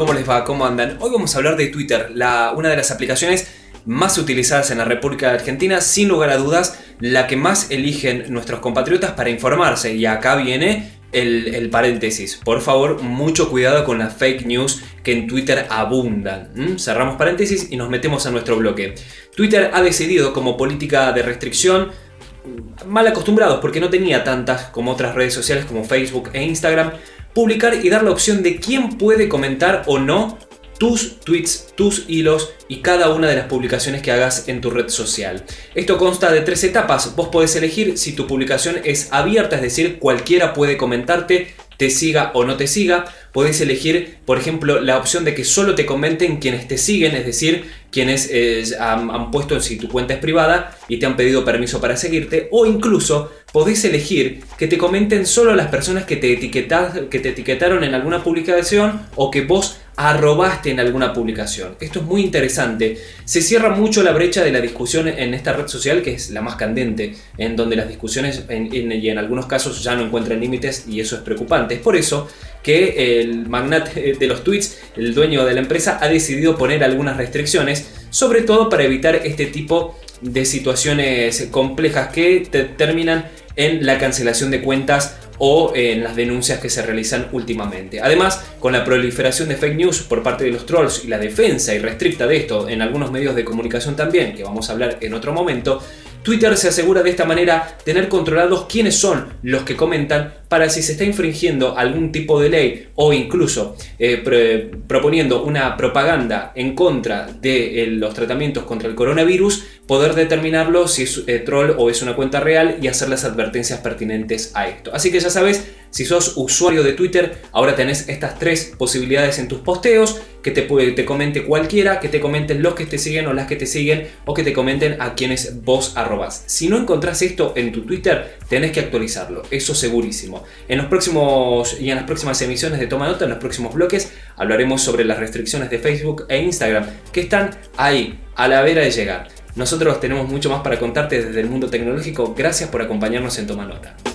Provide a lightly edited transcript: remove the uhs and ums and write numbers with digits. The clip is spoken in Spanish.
¿Cómo les va? ¿Cómo andan? Hoy vamos a hablar de Twitter, una de las aplicaciones más utilizadas en la República de Argentina, sin lugar a dudas, la que más eligen nuestros compatriotas para informarse. Y acá viene el paréntesis. Por favor, mucho cuidado con las fake news que en Twitter abundan. Cerramos paréntesis y nos metemos a nuestro bloque. Twitter ha decidido, como política de restricción, mal acostumbrados porque no tenía tantas como otras redes sociales como Facebook e Instagram, publicar y dar la opción de quién puede comentar o no tus tweets, tus hilos y cada una de las publicaciones que hagas en tu red social. Esto consta de 3 etapas. Vos podés elegir si tu publicación es abierta, es decir, cualquiera puede comentarte, te siga o no te siga. Podés elegir, por ejemplo, la opción de que solo te comenten quienes te siguen, es decir, quienes han puesto si tu cuenta es privada y te han pedido permiso para seguirte, o incluso podés elegir que te comenten solo las personas que te etiquetaron en alguna publicación o que vos arrobaste en alguna publicación. Esto es muy interesante. Se cierra mucho la brecha de la discusión en esta red social, que es la más candente, en donde las discusiones y en algunos casos ya no encuentran límites, y eso es preocupante. Es por eso que el magnate de los tweets, el dueño de la empresa, ha decidido poner algunas restricciones, sobre todo para evitar este tipo de situaciones complejas que terminan en la cancelación de cuentas o en las denuncias que se realizan últimamente. Además, con la proliferación de fake news por parte de los trolls y la defensa irrestricta de esto en algunos medios de comunicación también, que vamos a hablar en otro momento, Twitter se asegura de esta manera tener controlados quiénes son los que comentan, para si se está infringiendo algún tipo de ley o incluso proponiendo una propaganda en contra de los tratamientos contra el coronavirus, poder determinarlo si es troll o es una cuenta real y hacer las advertencias pertinentes a esto. Así que ya sabes, si sos usuario de Twitter, ahora tenés estas 3 posibilidades en tus posteos: que te comente cualquiera, que te comenten los que te siguen o las que te siguen, o que te comenten a quienes vos arrobás. Si no encontrás esto en tu Twitter, tenés que actualizarlo, eso segurísimo. En las próximas emisiones de Toma Nota, en los próximos bloques, hablaremos sobre las restricciones de Facebook e Instagram, que están ahí, a la vera de llegar. Nosotros tenemos mucho más para contarte desde el mundo tecnológico. Gracias por acompañarnos en Toma Nota.